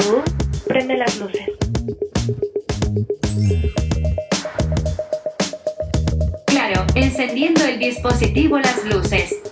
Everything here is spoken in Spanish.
Raúl, prende las luces. Claro, encendiendo el dispositivo las luces.